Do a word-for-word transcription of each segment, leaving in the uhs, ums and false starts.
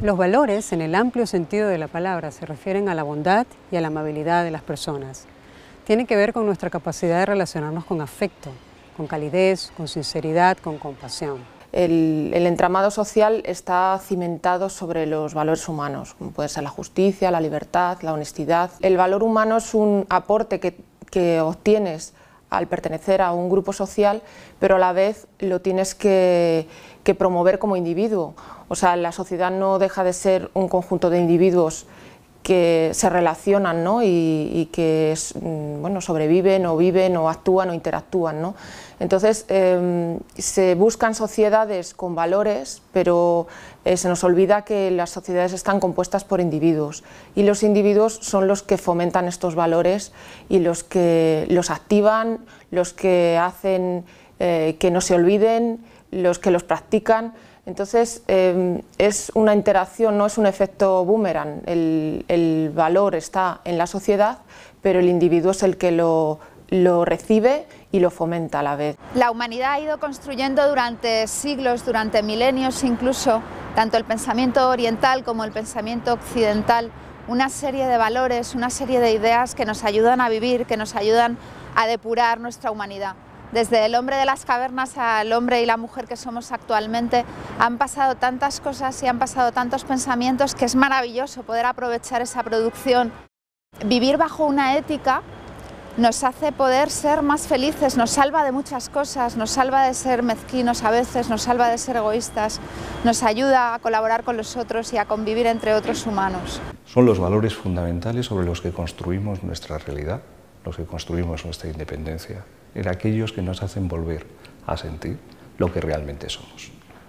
Los valores, en el amplio sentido de la palabra, se refieren a la bondad y a la amabilidad de las personas. Tienen que ver con nuestra capacidad de relacionarnos con afecto, con calidez, con sinceridad, con compasión. El, el entramado social está cimentado sobre los valores humanos, como puede ser la justicia, la libertad, la honestidad. El valor humano es un aporte que, que obtienes al pertenecer a un grupo social, pero a la vez lo tienes que, que promover como individuo. O sea, la sociedad no deja de ser un conjunto de individuos que se relacionan, ¿no? y, y que bueno, sobreviven o viven o actúan o interactúan, ¿no? Entonces eh, se buscan sociedades con valores, pero eh, se nos olvida que las sociedades están compuestas por individuos y los individuos son los que fomentan estos valores y los que los activan, los que hacen eh, que no se olviden, los que los practican. Entonces eh, es una interacción, no es un efecto boomerang, el, el valor está en la sociedad, pero el individuo es el que lo, lo recibe y lo fomenta a la vez. La humanidad ha ido construyendo durante siglos, durante milenios incluso, tanto el pensamiento oriental como el pensamiento occidental, una serie de valores, una serie de ideas que nos ayudan a vivir, que nos ayudan a depurar nuestra humanidad. Desde el hombre de las cavernas al hombre y la mujer que somos actualmente, han pasado tantas cosas y han pasado tantos pensamientos que es maravilloso poder aprovechar esa producción. Vivir bajo una ética nos hace poder ser más felices, nos salva de muchas cosas, nos salva de ser mezquinos a veces, nos salva de ser egoístas, nos ayuda a colaborar con los otros y a convivir entre otros humanos. Son los valores fundamentales sobre los que construimos nuestra realidad, los que construimos nuestra independencia, en aquellos que nos hacen volver a sentir lo que realmente somos.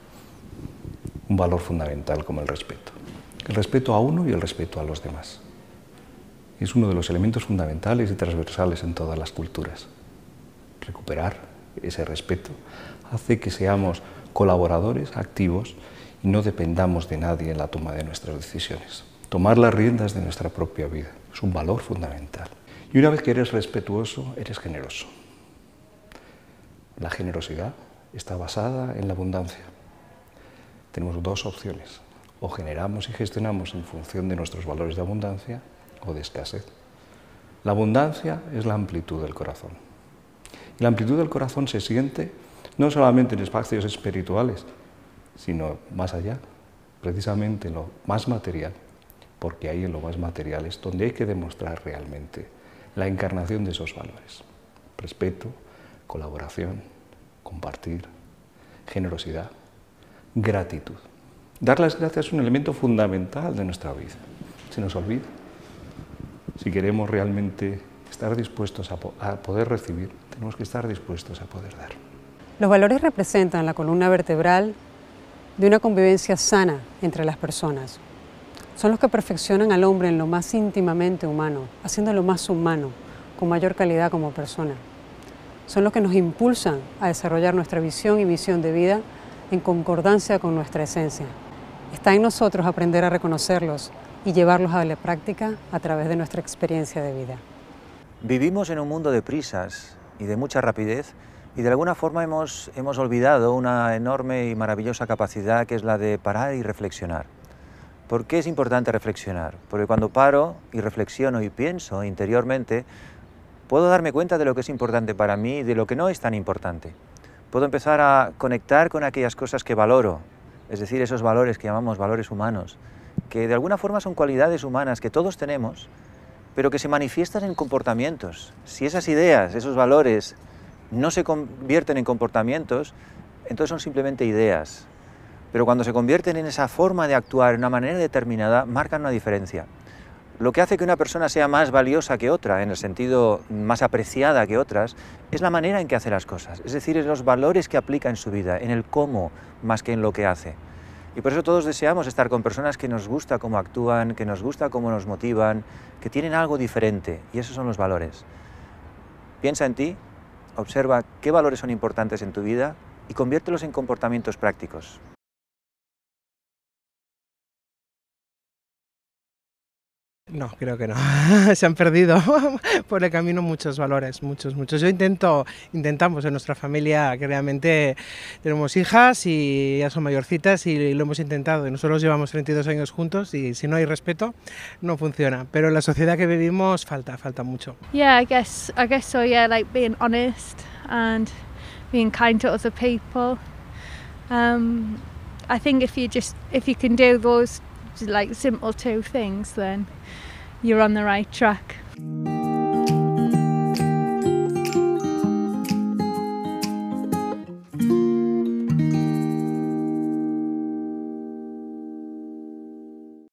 Un valor fundamental como el respeto. El respeto a uno y el respeto a los demás. Es uno de los elementos fundamentales y transversales en todas las culturas. Recuperar ese respeto hace que seamos colaboradores activos y no dependamos de nadie en la toma de nuestras decisiones. Tomar las riendas de nuestra propia vida es un valor fundamental. Y una vez que eres respetuoso, eres generoso. La generosidad está basada en la abundancia. Tenemos dos opciones, o generamos y gestionamos en función de nuestros valores de abundancia o de escasez. La abundancia es la amplitud del corazón. Y la amplitud del corazón se siente no solamente en espacios espirituales, sino más allá, precisamente en lo más material, porque ahí en lo más material es donde hay que demostrar realmente la encarnación de esos valores. Respeto, colaboración, compartir, generosidad, gratitud. Dar las gracias es un elemento fundamental de nuestra vida. Se nos olvida. Si queremos realmente estar dispuestos a, po a poder recibir, tenemos que estar dispuestos a poder dar. Los valores representan la columna vertebral de una convivencia sana entre las personas. Son los que perfeccionan al hombre en lo más íntimamente humano, haciéndolo más humano, con mayor calidad como persona. Son los que nos impulsan a desarrollar nuestra visión y misión de vida en concordancia con nuestra esencia. Está en nosotros aprender a reconocerlos y llevarlos a la práctica a través de nuestra experiencia de vida. Vivimos en un mundo de prisas y de mucha rapidez y de alguna forma hemos, hemos olvidado una enorme y maravillosa capacidad que es la de parar y reflexionar. ¿Por qué es importante reflexionar? Porque cuando paro y reflexiono y pienso interiormente, puedo darme cuenta de lo que es importante para mí y de lo que no es tan importante. Puedo empezar a conectar con aquellas cosas que valoro, es decir, esos valores que llamamos valores humanos, que de alguna forma son cualidades humanas que todos tenemos, pero que se manifiestan en comportamientos. Si esas ideas, esos valores, no se convierten en comportamientos, entonces son simplemente ideas. Pero cuando se convierten en esa forma de actuar, en una manera determinada, marcan una diferencia. Lo que hace que una persona sea más valiosa que otra, en el sentido más apreciada que otras, es la manera en que hace las cosas, es decir, es los valores que aplica en su vida, en el cómo, más que en lo que hace. Y por eso todos deseamos estar con personas que nos gusta cómo actúan, que nos gusta cómo nos motivan, que tienen algo diferente, y esos son los valores. Piensa en ti, observa qué valores son importantes en tu vida y conviértelos en comportamientos prácticos. No, creo que no. Se han perdido por el camino muchos valores, muchos, muchos. Yo intento, intentamos en nuestra familia, que realmente tenemos hijas y ya son mayorcitas y lo hemos intentado. Nosotros llevamos treinta y dos años juntos y si no hay respeto no funciona. Pero en la sociedad que vivimos falta, falta mucho. Yeah, I guess, I guess so. Yeah, like being honest and being kind to other people. Um, I think if you just, if you can do those like simple two things, then you're on the right track.